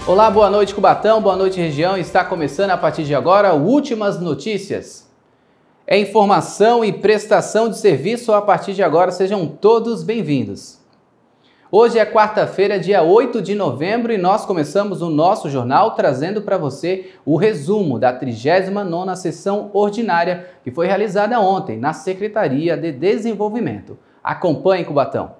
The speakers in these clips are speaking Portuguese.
Olá, boa noite Cubatão, boa noite região. Está começando a partir de agora o Últimas Notícias. É informação e prestação de serviço a partir de agora, sejam todos bem-vindos. Hoje é quarta-feira, dia 8 de novembro e nós começamos o nosso jornal trazendo para você o resumo da 39ª sessão ordinária que foi realizada ontem na Secretaria de Desenvolvimento. Acompanhe Cubatão.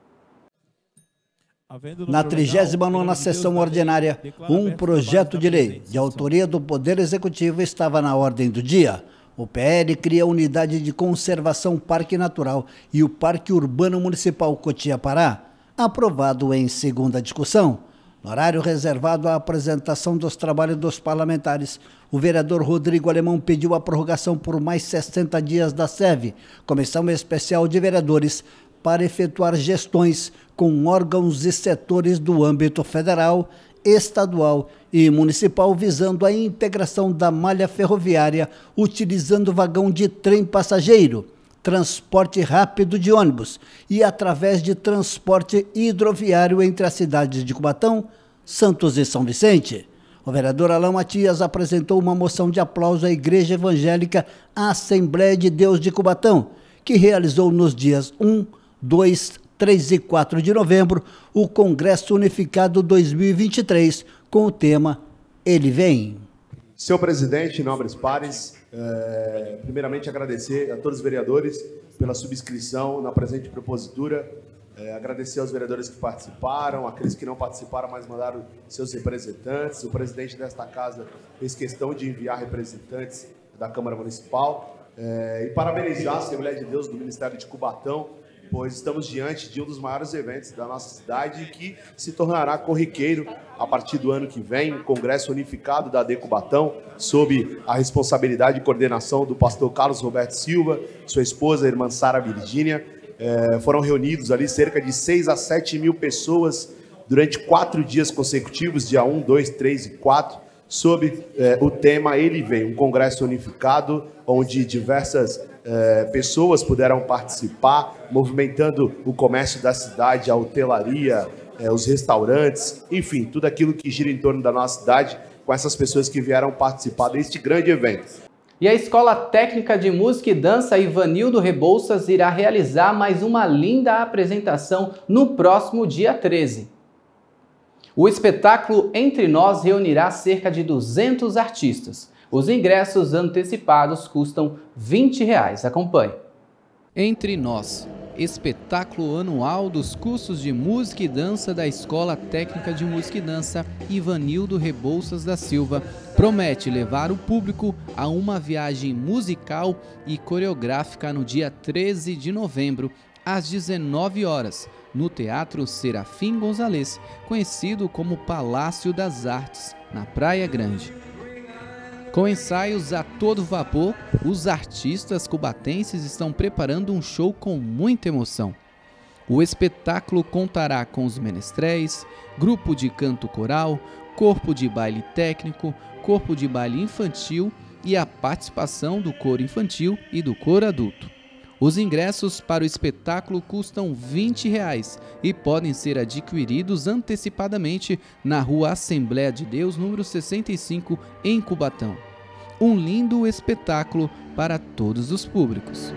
Na 39ª sessão ordinária, um projeto de lei de autoria do Poder Executivo estava na ordem do dia. O PL cria a Unidade de Conservação Parque Natural e o Parque Urbano Municipal Cotia-Pará, aprovado em segunda discussão. No horário reservado à apresentação dos trabalhos dos parlamentares, o vereador Rodrigo Alemão pediu a prorrogação por mais 60 dias da SEV, Comissão Especial de Vereadores, para efetuar gestões com órgãos e setores do âmbito federal, estadual e municipal, visando a integração da malha ferroviária, utilizando vagão de trem passageiro, transporte rápido de ônibus e através de transporte hidroviário entre as cidades de Cubatão, Santos e São Vicente. O vereador Alain Matias apresentou uma moção de aplauso à Igreja Evangélica Assembleia de Deus de Cubatão, que realizou nos dias 1, 2, 3 e 4 de novembro o Congresso Unificado 2023 com o tema Ele Vem. Senhor presidente, nobres pares, primeiramente agradecer a todos os vereadores pela subscrição na presente propositura, agradecer aos vereadores que participaram, aqueles que não participaram, mas mandaram seus representantes. O presidente desta casa fez questão de enviar representantes da Câmara Municipal e parabenizar a Assembleia de Deus do Ministério de Cubatão, pois estamos diante de um dos maiores eventos da nossa cidade que se tornará corriqueiro a partir do ano que vem, o Congresso Unificado da AD Cubatão, sob a responsabilidade e coordenação do pastor Carlos Roberto Silva, sua esposa, a irmã Sara Virgínia. Foram reunidos ali cerca de 6 a 7 mil pessoas durante 4 dias consecutivos, dia 1, 2, 3 e 4, sob o tema Ele Vem, um Congresso Unificado, onde diversas pessoas puderam participar, movimentando o comércio da cidade, a hotelaria, os restaurantes, enfim, tudo aquilo que gira em torno da nossa cidade, com essas pessoas que vieram participar deste grande evento. E a Escola Técnica de Música e Dança Ivanildo Rebouças irá realizar mais uma linda apresentação no próximo dia 13. O espetáculo Entre Nós reunirá cerca de 200 artistas. Os ingressos antecipados custam R$20. Acompanhe. Entre Nós, espetáculo anual dos cursos de música e dança da Escola Técnica de Música e Dança Ivanildo Rebouças da Silva, promete levar o público a uma viagem musical e coreográfica no dia 13 de novembro, às 19 horas, no Teatro Serafim Gonzalez, conhecido como Palácio das Artes, na Praia Grande. Com ensaios a todo vapor, os artistas cubatenses estão preparando um show com muita emoção. O espetáculo contará com os menestréis, grupo de canto coral, corpo de baile técnico, corpo de baile infantil e a participação do coro infantil e do coro adulto. Os ingressos para o espetáculo custam R$20 e podem ser adquiridos antecipadamente na Rua Assembleia de Deus, número 65, em Cubatão. Um lindo espetáculo para todos os públicos.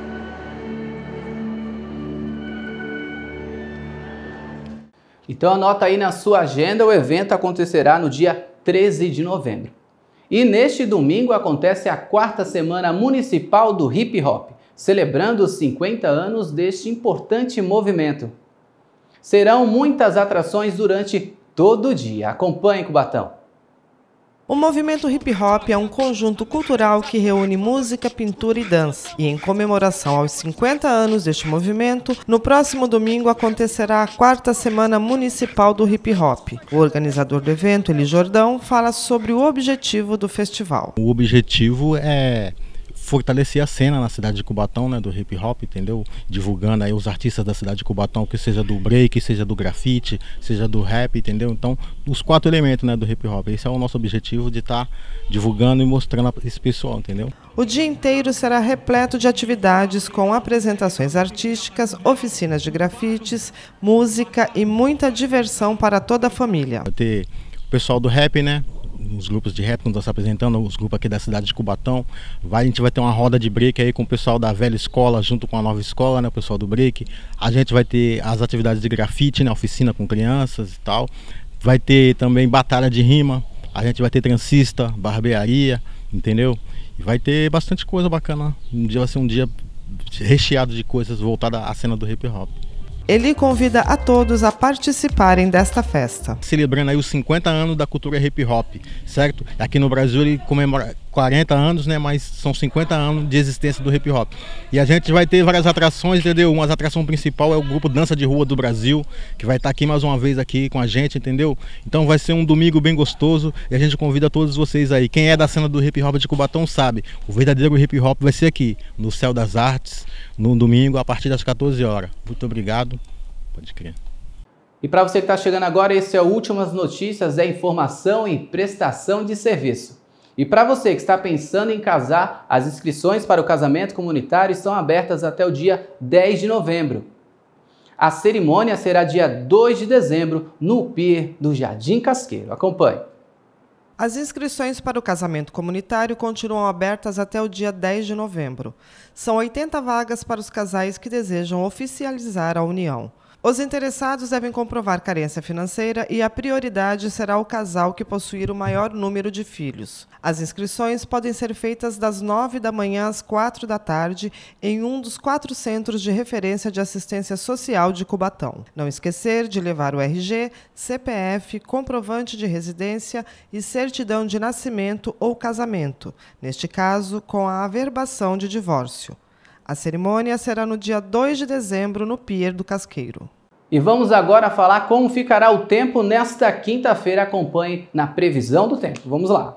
Então anota aí na sua agenda, o evento acontecerá no dia 13 de novembro. E neste domingo acontece a 4ª Semana Municipal do Hip Hop, celebrando os 50 anos deste importante movimento. Serão muitas atrações durante todo o dia. Acompanhe Cubatão. O movimento hip hop é um conjunto cultural que reúne música, pintura e dança. E em comemoração aos 50 anos deste movimento, no próximo domingo acontecerá a 4ª Semana Municipal do Hip Hop. O organizador do evento, Eli Jordão, fala sobre o objetivo do festival. O objetivo é fortalecer a cena na cidade de Cubatão, né, do hip hop, entendeu? Divulgando aí os artistas da cidade de Cubatão, que seja do break, seja do grafite, seja do rap, entendeu? Então, os 4 elementos, né, do hip hop. Esse é o nosso objetivo, de estar divulgando e mostrando esse pessoal, entendeu? O dia inteiro será repleto de atividades com apresentações artísticas, oficinas de grafites, música e muita diversão para toda a família. Vai ter pessoal do rap, né? Os grupos de rap que estão se apresentando, os grupos aqui da cidade de Cubatão. A gente vai ter uma roda de break aí com o pessoal da velha escola junto com a nova escola, né? O pessoal do break. A gente vai ter as atividades de grafite, né? Oficina com crianças e tal. Vai ter também batalha de rima. A gente vai ter transista, barbearia, entendeu? E vai ter bastante coisa bacana. Um dia vai ser um dia recheado de coisas voltadas à cena do hip hop. Ele convida a todos a participarem desta festa. Celebrando aí os 50 anos da cultura hip hop, certo? Aqui no Brasil ele comemora 40 anos, né? Mas são 50 anos de existência do hip hop. E a gente vai ter várias atrações, entendeu? Uma atração principal é o grupo Dança de Rua do Brasil, que vai estar aqui mais uma vez aqui com a gente, entendeu? Então vai ser um domingo bem gostoso e a gente convida todos vocês aí. Quem é da cena do hip hop de Cubatão sabe, o verdadeiro hip hop vai ser aqui, no Céu das Artes, no domingo, a partir das 14 horas. Muito obrigado. Pode crer. E para você que está chegando agora, esse é o Últimas Notícias, é informação e prestação de serviço. E para você que está pensando em casar, as inscrições para o casamento comunitário estão abertas até o dia 10 de novembro. A cerimônia será dia 2 de dezembro, no Pier do Jardim Casqueiro. Acompanhe. As inscrições para o casamento comunitário continuam abertas até o dia 10 de novembro. São 80 vagas para os casais que desejam oficializar a união. Os interessados devem comprovar carência financeira e a prioridade será o casal que possuir o maior número de filhos. As inscrições podem ser feitas das 9 da manhã às 4 da tarde em um dos 4 centros de referência de assistência social de Cubatão. Não esquecer de levar o RG, CPF, comprovante de residência e certidão de nascimento ou casamento, neste caso com a averbação de divórcio. A cerimônia será no dia 2 de dezembro no Pier do Casqueiro. E vamos agora falar como ficará o tempo nesta quinta-feira. Acompanhe na previsão do tempo. Vamos lá.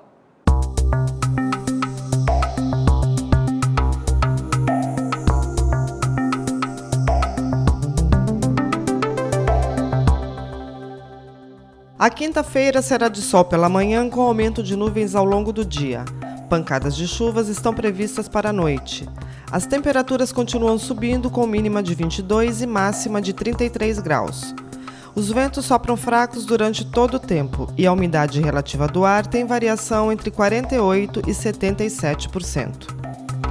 A quinta-feira será de sol pela manhã com aumento de nuvens ao longo do dia. Pancadas de chuvas estão previstas para a noite. As temperaturas continuam subindo com mínima de 22 e máxima de 33 graus. Os ventos sopram fracos durante todo o tempo e a umidade relativa do ar tem variação entre 48% e 77%.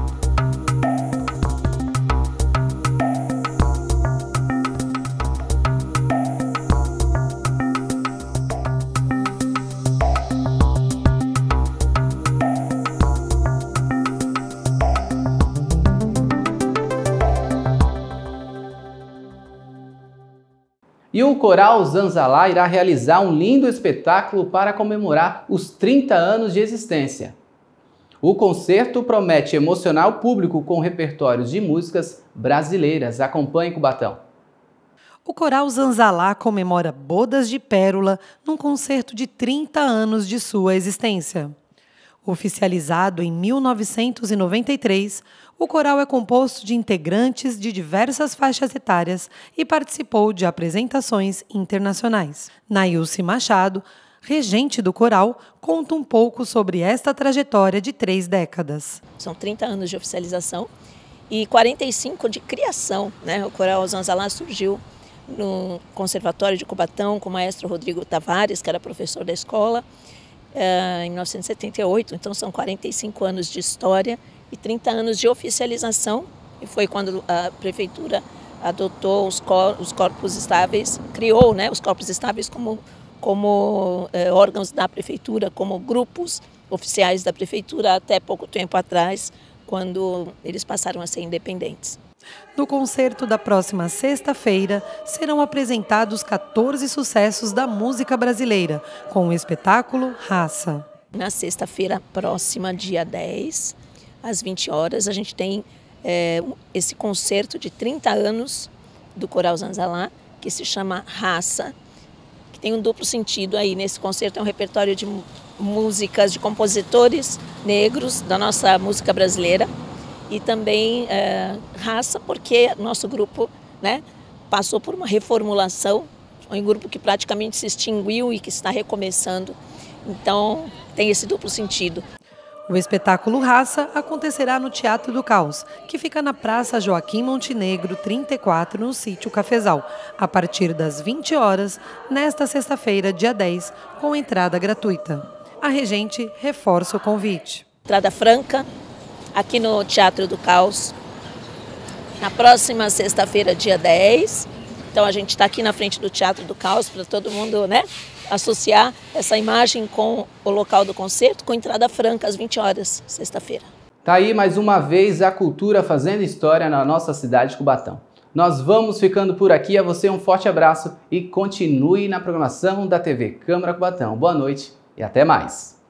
E o Coral Zanzalá irá realizar um lindo espetáculo para comemorar os 30 anos de existência. O concerto promete emocionar o público com repertórios de músicas brasileiras. Acompanhe, Cubatão. O Coral Zanzalá comemora Bodas de Pérola num concerto de 30 anos de sua existência. Oficializado em 1993, o coral é composto de integrantes de diversas faixas etárias e participou de apresentações internacionais. Nailce Machado, regente do coral, conta um pouco sobre esta trajetória de 3 décadas. São 30 anos de oficialização e 45 de criação, né? O Coral Zanzalá surgiu no Conservatório de Cubatão com o maestro Rodrigo Tavares, que era professor da escola, em 1978, então são 45 anos de história e 30 anos de oficialização, e foi quando a prefeitura adotou os corpos estáveis, criou, né, os corpos estáveis como órgãos da prefeitura, como grupos oficiais da prefeitura até pouco tempo atrás, quando eles passaram a ser independentes. No concerto da próxima sexta-feira, serão apresentados 14 sucessos da música brasileira, com o espetáculo Raça. Na sexta-feira próxima, dia 10, às 20 horas, a gente tem esse concerto de 30 anos do Coral Zanzalá, que se chama Raça, que tem um duplo sentido aí. Nesse concerto é um repertório de músicas de compositores negros da nossa música brasileira, e também raça, porque nosso grupo, né, passou por uma reformulação, um grupo que praticamente se extinguiu e que está recomeçando, então tem esse duplo sentido. O espetáculo Raça acontecerá no Teatro do Caos, que fica na Praça Joaquim Montenegro, 34, no Sítio Cafezal, a partir das 20 horas, nesta sexta-feira, dia 10, com entrada gratuita. A regente reforça o convite. Entrada franca, aqui no Teatro do Caos, na próxima sexta-feira, dia 10. Então a gente está aqui na frente do Teatro do Caos para todo mundo, né, associar essa imagem com o local do concerto, com entrada franca às 20 horas, sexta-feira. Tá aí mais uma vez a cultura fazendo história na nossa cidade de Cubatão. Nós vamos ficando por aqui, a você um forte abraço e continue na programação da TV Câmara Cubatão. Boa noite e até mais.